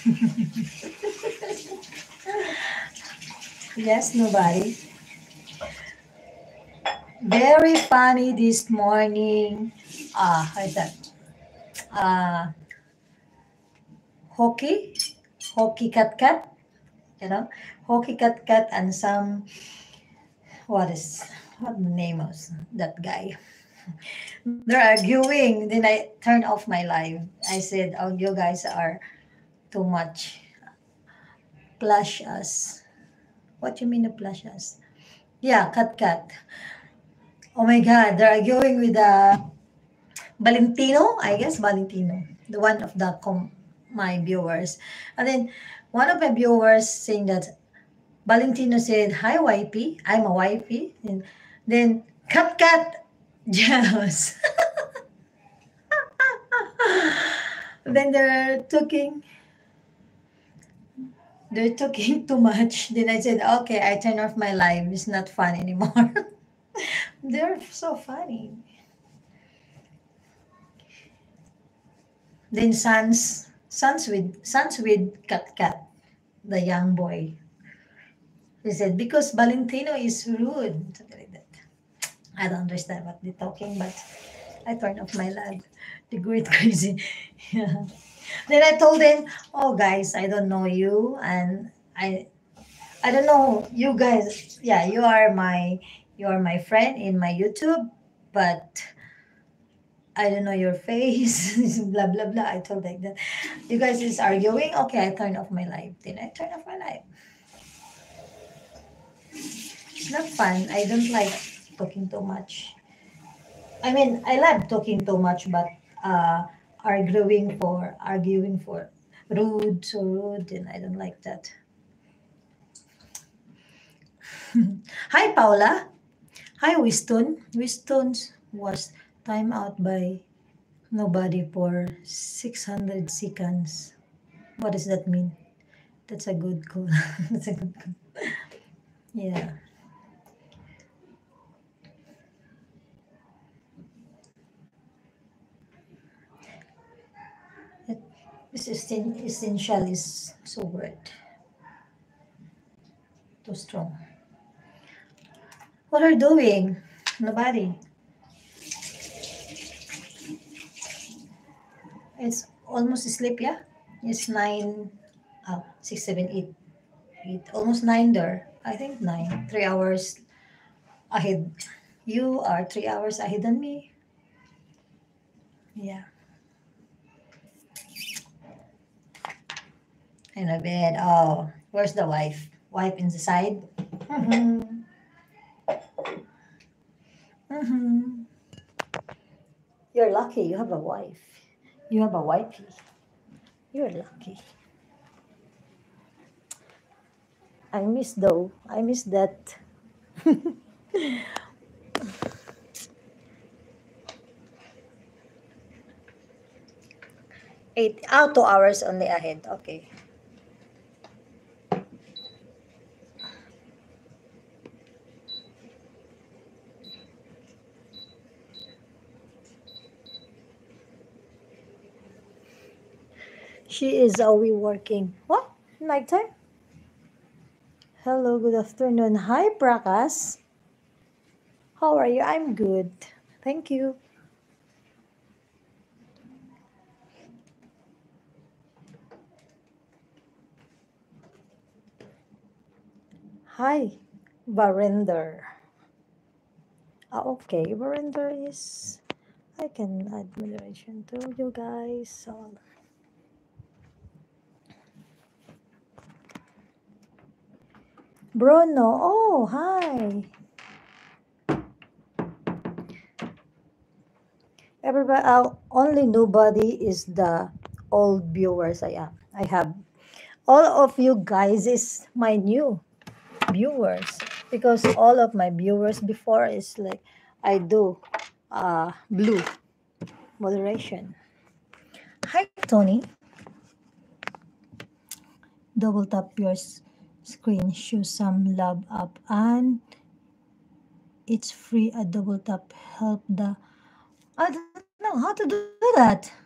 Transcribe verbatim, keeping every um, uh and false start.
Yes, nobody. Very funny this morning. Ah, how is that? Uh, hockey, hockey cat cat. You know, hockey cat cat and some what is what the name of that guy? They're arguing. Then I turned off my live. I said, "Oh, you guys are too much. Plush us. What you mean to plush us? Yeah, cat cat. Oh my God, they're arguing with uh, Valentino. I guess Valentino, the one of the com- my viewers, and then one of my viewers saying that Valentino said, "Hi, wifey. I'm a wifey." And then cat cat jealous. Then they're talking they're talking too much. Then I said, okay, I turn off my live. It's not fun anymore. They're so funny. Then sons, sons with sons with cat cat, the young boy. He said because Valentino is rude. Something like that. I don't understand what they're talking, but I turned off my live. The great crazy. Yeah. Then I told him, "Oh guys, I don't know you, and I I don't know you guys. Yeah, you are my you are my friend in my YouTube, but I don't know your face." Blah blah blah. I told like that. You guys is arguing. Okay, I turned off my live. Then I turned off my live. It's not fun. I don't like talking too much. I mean, I love talking too much, but uh, arguing for arguing for rude, so rude, and I don't like that. Hi, Paula. Hi, Winston. Winston was timed out by nobody for six hundred seconds. What does that mean? That's a good call. That's a good call. Yeah. It- This essen- essential is so word. Too strong. What are you doing? Nobody. It's almost asleep, yeah? It's nine, uh, six, seven, eight, eight, almost nine there. I think nine, three hours ahead. You are three hours ahead than me. Yeah. In a bed. Oh, where's the wife? Wife inside? Mm-hmm. Mm-hmm. You're lucky. You have a wife. You have a wifey. You're lucky. I miss though. I miss that. Eight. Oh, two hours only ahead. Okay. She is always working. What? Nighttime? Hello, good afternoon. Hi, Prakas. How are you? I'm good. Thank you. Hi, Varinder. Ah, okay, Varinder is. I can add moderation to you guys. So, Bruno. Oh, hi. Everybody, uh, only nobody is the old viewers I am. I have all of you guys is my new viewers because all of my viewers before is like I do uh blue moderation. Hi Tony, double tap your s- screen, show some love up, and it's free. A double tap help the I don't know how to do that.